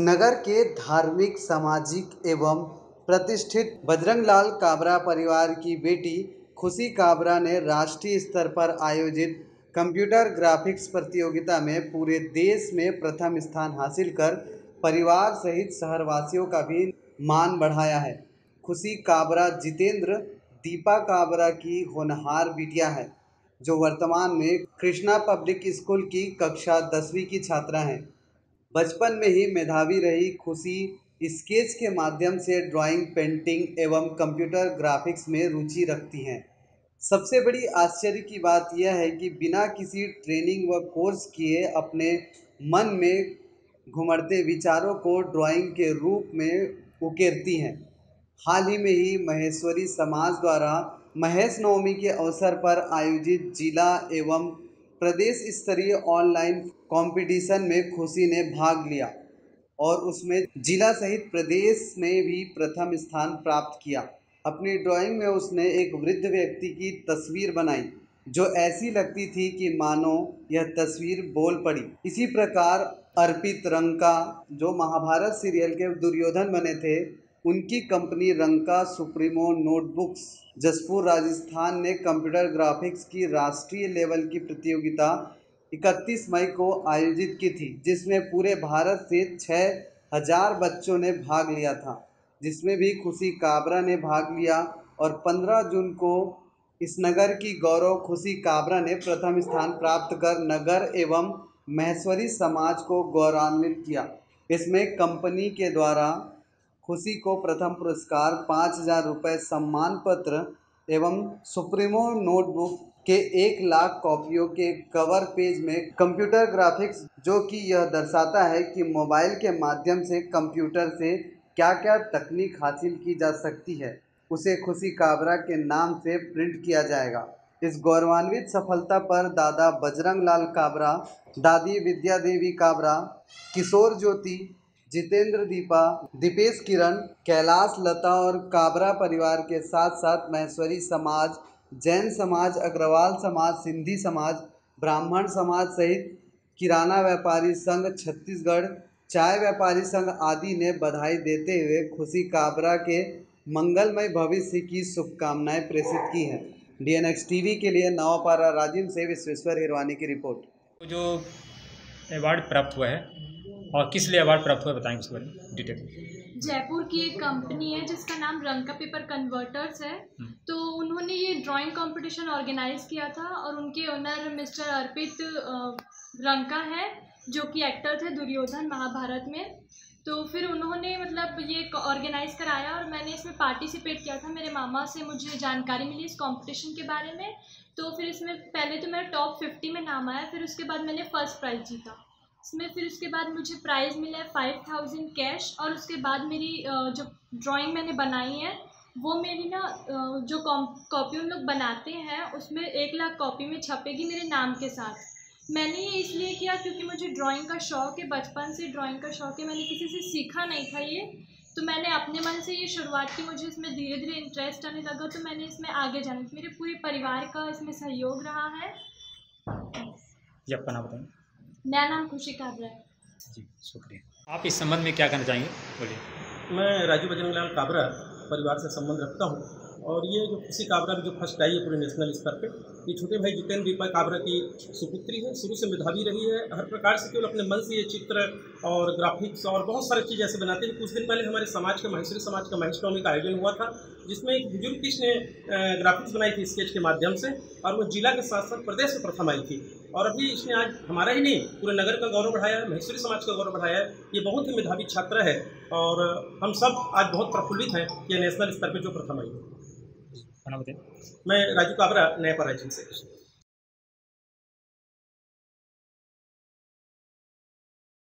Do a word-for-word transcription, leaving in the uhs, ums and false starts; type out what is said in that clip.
नगर के धार्मिक, सामाजिक एवं प्रतिष्ठित बजरंगलाल काबरा परिवार की बेटी खुशी काबरा ने राष्ट्रीय स्तर पर आयोजित कंप्यूटर ग्राफिक्स प्रतियोगिता में पूरे देश में प्रथम स्थान हासिल कर परिवार सहित शहरवासियों का भी मान बढ़ाया है। खुशी काबरा जितेंद्र दीपा काबरा की होनहार बिटिया है, जो वर्तमान में कृष्णा पब्लिक स्कूल की कक्षा दसवीं की छात्रा हैं। बचपन में ही मेधावी रही खुशी स्केच के माध्यम से ड्राइंग, पेंटिंग एवं कंप्यूटर ग्राफिक्स में रुचि रखती हैं। सबसे बड़ी आश्चर्य की बात यह है कि बिना किसी ट्रेनिंग व कोर्स किए अपने मन में घुमड़ते विचारों को ड्राइंग के रूप में उकेरती हैं। हाल ही में ही महेश्वरी समाज द्वारा महेश नवमी के अवसर पर आयोजित जिला एवं प्रदेश स्तरीय ऑनलाइन कंपटीशन में खुशी ने भाग लिया और उसमें जिला सहित प्रदेश में भी प्रथम स्थान प्राप्त किया। अपनी ड्राइंग में उसने एक वृद्ध व्यक्ति की तस्वीर बनाई, जो ऐसी लगती थी कि मानो यह तस्वीर बोल पड़ी। इसी प्रकार अर्पित रंका, जो महाभारत सीरियल के दुर्योधन बने थे, उनकी company Ranka Supremo Notebooks Jaspur Rajasthan ने कंप्यूटर ग्राफिक्स की राष्ट्रीय लेवल की प्रतियोगिता इकतीस मई को आयोजित की थी, जिसमें पूरे भारत से छह हजार बच्चों ने भाग लिया था, जिसमें भी खुशी काबरा ने भाग लिया और पंद्रह जून को इस नगर की गौरव खुशी काबरा ने प्रथम स्थान प्राप्त कर नगर एवं महेश्वरी समाज को गौरवान्वित किया। इसमें कंपनी के द्वारा खुशी को प्रथम पुरस्कार पाँच हजार रुपये सम्मान पत्र एवं सुप्रीमो नोटबुक के एक लाख कॉपियों के कवर पेज में कंप्यूटर ग्राफिक्स, जो कि यह दर्शाता है कि मोबाइल के माध्यम से कंप्यूटर से क्या क्या तकनीक हासिल की जा सकती है, उसे खुशी काबरा के नाम से प्रिंट किया जाएगा। इस गौरवान्वित सफलता पर दादा बजरंगलाल काबरा, दादी विद्या देवी काबरा, किशोर ज्योति, जितेंद्र दीपा, दीपेश किरण, कैलाश लता और काबरा परिवार के साथ साथ महेश्वरी समाज, जैन समाज, अग्रवाल समाज, सिंधी समाज, ब्राह्मण समाज सहित किराना व्यापारी संघ छत्तीसगढ़, चाय व्यापारी संघ आदि ने बधाई देते हुए खुशी काबरा के मंगलमय भविष्य की शुभकामनाएं प्रेषित की हैं। डीएनएक्स टीवी के लिए नवापारा राजिम से विश्वेश्वर हिरवानी की रिपोर्ट। जो अवार्ड प्राप्त हुआ है और किस लिए अवार्ड प्राप्त हुआ बताएंगे उसके बारे में डिटेल। जयपुर की एक कंपनी है जिसका नाम रंका पेपर कन्वर्टर्स है, तो उन्होंने ये ड्राइंग कंपटीशन ऑर्गेनाइज किया था और उनके ओनर मिस्टर अर्पित रंका है, जो कि एक्टर थे दुर्योधन महाभारत में। तो फिर उन्होंने मतलब ये ऑर्गेनाइज कराया और मैंने इसमें पार्टिसिपेट किया था। मेरे मामा से मुझे जानकारी मिली इस कंपटीशन के बारे में, तो फिर इसमें पहले तो मेरा टॉप फिफ्टी में नाम आया, फिर उसके बाद मैंने फर्स्ट प्राइज़ जीता इसमें। फिर उसके बाद मुझे प्राइज़ मिला है फाइव थाउजेंड कैश और उसके बाद मेरी जो ड्राइंग मैंने बनाई है वो मेरी ना जो कॉपी उन लोग बनाते हैं उसमें एक लाख कॉपी में छपेगी मेरे नाम के साथ। मैंने ये इसलिए किया क्योंकि मुझे ड्राइंग का शौक़ है, बचपन से ड्राइंग का शौक़ है, मैंने किसी से सीखा नहीं था ये, तो मैंने अपने मन से ये शुरुआत की। मुझे इसमें धीरे धीरे इंटरेस्ट आने लगा तो मैंने इसमें आगे जाना, मेरे पूरे परिवार का इसमें सहयोग रहा है। जी आपका नाम बताएं। मेरा नाम खुशी काबरा है। जी शुक्रिया। आप इस संबंध में क्या कहना चाहेंगे, बोलिए। मैं राजू बजरंगलाल काबरा परिवार से संबंध रखता हूँ और ये जो खुशी काबरा भी जो फर्स्ट आई है पूरे नेशनल स्तर पे, ये छोटे भाई जितेंद्र दीपा काबरा की सुपुत्री है। शुरू से मेधावी रही है, हर प्रकार से केवल अपने मन से ये चित्र और ग्राफिक्स और बहुत सारी चीज़ ऐसे बनाते हैं। कुछ दिन पहले हमारे समाज का महेश्वरी समाज का महेश नवमी का आयोजन हुआ था, जिसमें एक बुजुर्ग किसने ग्राफिक्स बनाई थी स्केच के माध्यम से, और वो जिला के साथ साथ प्रदेश में प्रथम आई थी। और अभी इसने आज हमारा ही नहीं पूरे नगर का गौरव बढ़ाया है, महेश्वरी समाज का गौरव बढ़ाया है। ये बहुत ही मेधावी छात्र है और हम सब आज बहुत प्रफुल्लित हैं कि नेशनल स्तर पर जो प्रथम आई है। बताएं। मैं राजू काबरा नया पारा से।